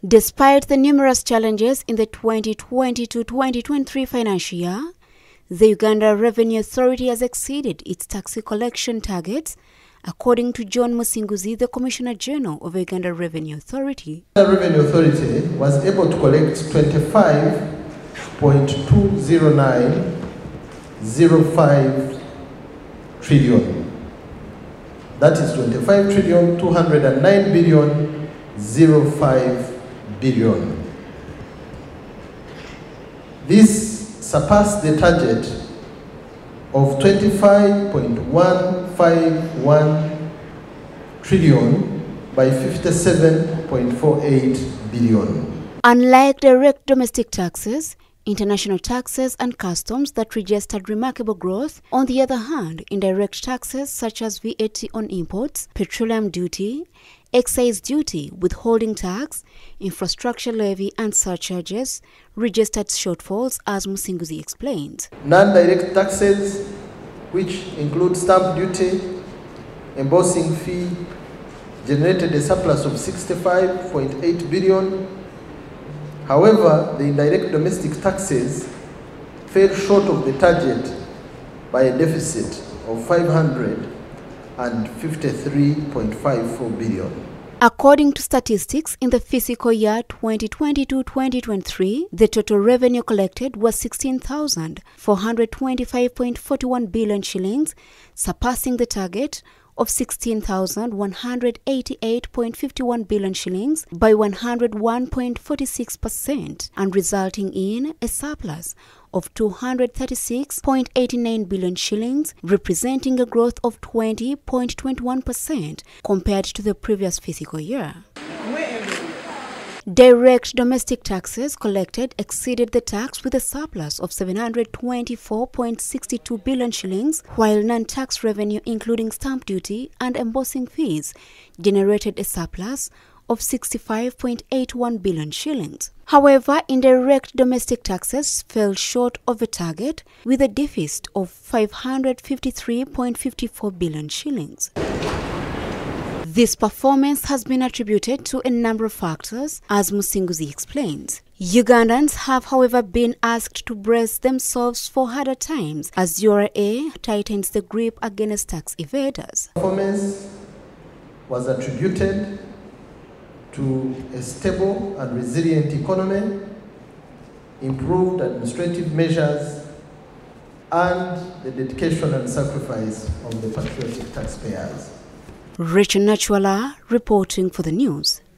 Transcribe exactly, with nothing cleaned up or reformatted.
Despite the numerous challenges in the twenty twenty to twenty twenty-three financial year, the Uganda Revenue Authority has exceeded its tax collection targets, according to John Musinguzi, the Commissioner General of the Uganda Revenue Authority. The Revenue Authority was able to collect twenty-five point two zero nine zero five trillion. That is twenty-five trillion two hundred nine billion zero five billion. This surpassed the target of twenty-five point one five one trillion by fifty-seven point four eight billion. Unlike direct domestic taxes, international taxes and customs that registered remarkable growth, on the other hand, indirect taxes such as V A T on imports, petroleum duty, excise duty, withholding tax, infrastructure levy and surcharges registered shortfalls, as Musinguzi explained. Non-direct taxes, which include stamp duty, embossing fee, generated a surplus of sixty-five point eight billion. However, the indirect domestic taxes fell short of the target by a deficit of five hundred fifty-three point five four billion. According to statistics, in the fiscal year twenty twenty to twenty twenty-three, the total revenue collected was sixteen thousand four hundred twenty-five point four one billion shillings, surpassing the target of sixteen thousand one hundred eighty-eight point five one billion shillings by one hundred one point four six percent and resulting in a surplus of two hundred thirty-six point eight nine billion shillings, representing a growth of twenty point two one percent compared to the previous fiscal year. Direct domestic taxes collected exceeded the tax with a surplus of seven hundred twenty-four point six two billion shillings, while non-tax revenue including stamp duty and embossing fees generated a surplus of sixty-five point eight one billion shillings. However, indirect domestic taxes fell short of the target with a deficit of five hundred fifty-three point five four billion shillings. This performance has been attributed to a number of factors, as Musinguzi explains. Ugandans have, however, been asked to brace themselves for harder times as U R A tightens the grip against tax evaders. Performance was attributed to a stable and resilient economy, improved administrative measures, and the dedication and sacrifice of the patriotic taxpayers. Rachel Nachwala reporting for the news.